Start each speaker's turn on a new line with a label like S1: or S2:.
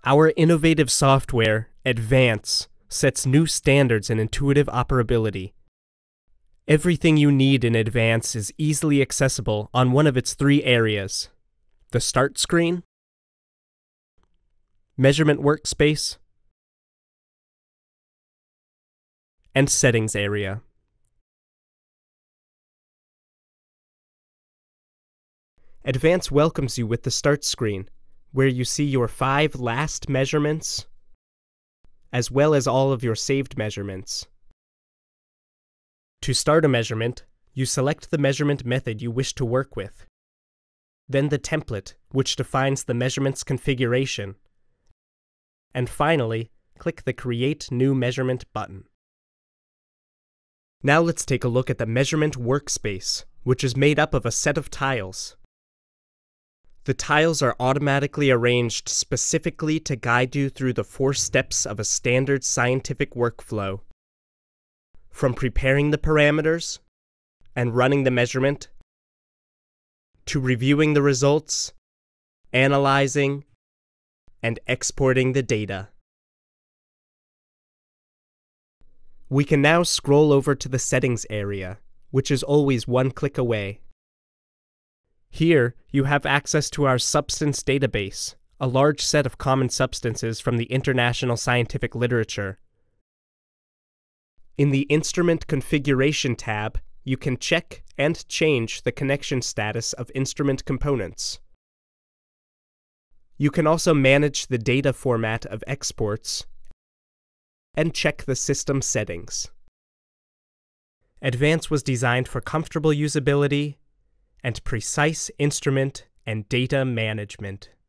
S1: Our innovative software, Advance, sets new standards in intuitive operability. Everything you need in Advance is easily accessible on one of its three areas: the Start screen, Measurement Workspace, and Settings area. Advance welcomes you with the Start screen, where you see your 5 last measurements, as well as all of your saved measurements. To start a measurement, you select the measurement method you wish to work with, then the template, which defines the measurement's configuration, and finally, click the Create New Measurement button. Now let's take a look at the Measurement Workspace, which is made up of a set of tiles. The tiles are automatically arranged specifically to guide you through the 4 steps of a standard scientific workflow. From preparing the parameters and running the measurement, to reviewing the results, analyzing, and exporting the data. We can now scroll over to the Settings area, which is always one click away. Here, you have access to our substance database, a large set of common substances from the international scientific literature. In the Instrument Configuration tab, you can check and change the connection status of instrument components. You can also manage the data format of exports and check the system settings. Advance was designed for comfortable usability and precise instrument and data management.